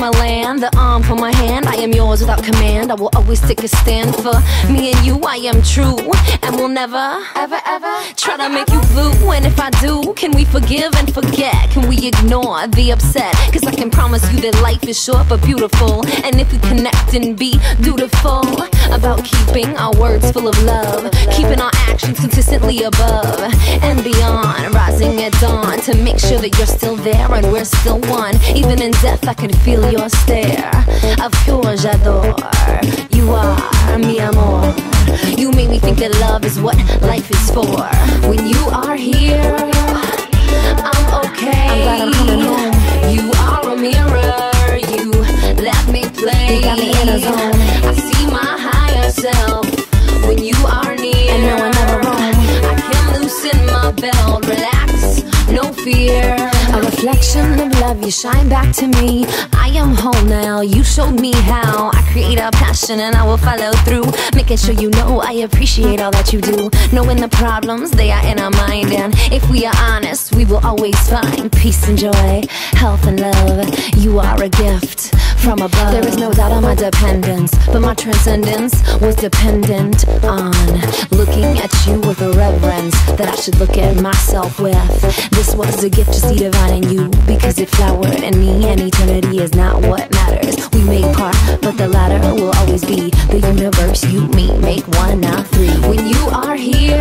my land, the arm for my hand. I am yours without command. I will always take a stand for me and you. I am true and will never, ever, ever try to make you blue. And if I do, can we forgive and forget? Can we ignore the upset? Cause I can promise you that life is short but beautiful. And if we connect and be dutiful about keeping our words full of love, keeping our actions consistently above and beyond, rising at dawn to make sure that you're still there and we're still one. Even in death I can feel your stare. Of course j'adore. You are mi amor. You make me think that love is what life is for. When you are here, I'm okay. I'm glad I'm coming home. You are a mirror. You let me play. You got me in a zone. I see my higher self when you are near. And no, I never roam. I can loosen my belt, relax, no fear. A reflection of love, you shine back to me. I am whole now, you showed me how. I create a passion and I will follow through, making sure you know I appreciate all that you do. Knowing the problems, they are in our mind. And if we are honest, we will always find peace and joy, health and love. You are a gift from above. There is no doubt on my dependence, but my transcendence was dependent on looking at you with a reverence that I should look at myself with. This was a gift to see divine in you, because it flowered in me, and eternity is not what matters. We make part, but the latter will always be the universe. You, me, make one, not three. When you are here,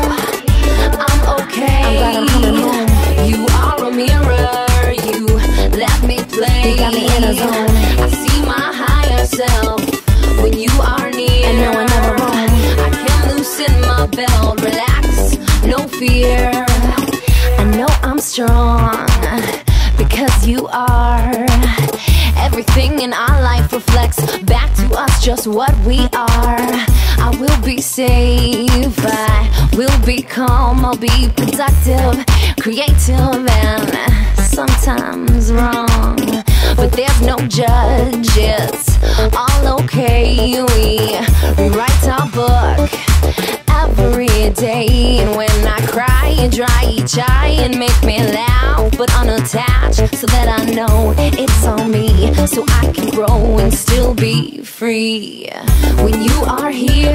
I'm okay. I'm glad I'm coming home. You are a mirror. You let me play. You got me in a zone. I see my higher self when you are near. And no, I never roam. I can loosen my belt, relax, no fear. I know I'm strong because you are. Everything in our life reflects back to us just what we are. I will be safe, I will be calm, I'll be productive, creative, and sometimes wrong. But there's no judge, it's all okay. We rewrite our book every day. And when I cry, you dry each eye and make me laugh, but unattached, so that I know it's on me, so I can grow and still be free. When you are here,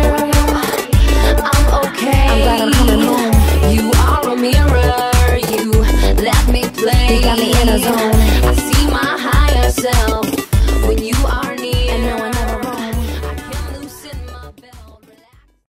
I'm okay. I'm glad I'm coming home. You are a mirror. You let me play. You got me in a zone.